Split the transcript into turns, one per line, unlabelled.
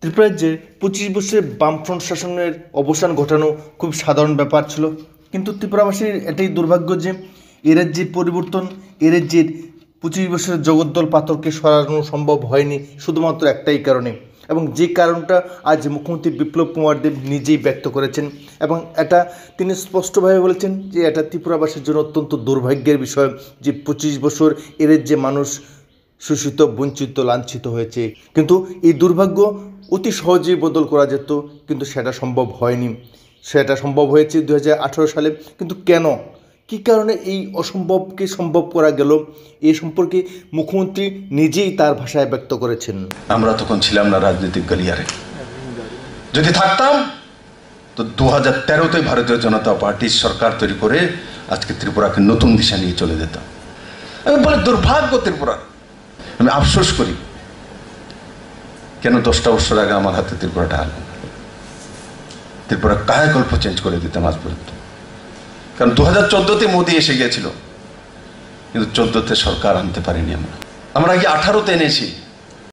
ত্রিপুরার যে 25 বছরের বামফ্রন্ট শাসনের অবসান ঘটানো খুব সাধারণ ব্যাপার ছিল, কিন্তু ত্রিপুরাবাসীর এটাই দুর্ভাগ্য যে এ রাজ্যের পরিবর্তন, এ রাজ্যের 25 বছরের জগদ্দল পাথরকে সরানো সম্ভব হয়নি শুধুমাত্র একটাই কারণে, এবং যে কারণটা আজ মুখ্যমন্ত্রী বিপ্লব কুমার দেব নিজেই ব্যক্ত করেছেন, এবং এটা তিনি স্পষ্টভাবে বলেছেন যে এটা ত্রিপুরাবাসীর জন্য অত্যন্ত দুর্ভাগ্যের বিষয় যে 25 বছর এ রাজ্যে মানুষ শোষিত, বঞ্চিত, লাঞ্ছিত হয়েছে। কিন্তু এই দুর্ভাগ্য অতি সহজেই বদল করা যেত, কিন্তু সেটা সম্ভব হয়নি। সেটা সম্ভব হয়েছে 2018 সালে, কিন্তু কেন, কী কারণে এই অসম্ভবকে সম্ভব করা গেল, এ সম্পর্কে মুখ্যমন্ত্রী নিজেই তার ভাষায় ব্যক্ত করেছেন।
আমরা তখন ছিলাম না রাজনৈতিক গলিয়ারে, যদি থাকতাম তো 2013-তে ভারতীয় জনতা পার্টির সরকার তৈরি করে আজকে ত্রিপুরাকে নতুন দিশা নিয়ে চলে যেতাম। আমি বলে দুর্ভাগ্য ত্রিপুরা, আমি আফসোস করি কেন 10টা বছর আগে আমার হাতে ত্রিপুরাটা আলো, ত্রিপুরা কায়াকল্প চেঞ্জ করে দিতাম আজ পর্যন্ত। কারণ 2014-তে মোদী এসে গিয়েছিল, কিন্তু 14-তে সরকার আনতে পারিনি আমরা আগে 18-তে এনেছি।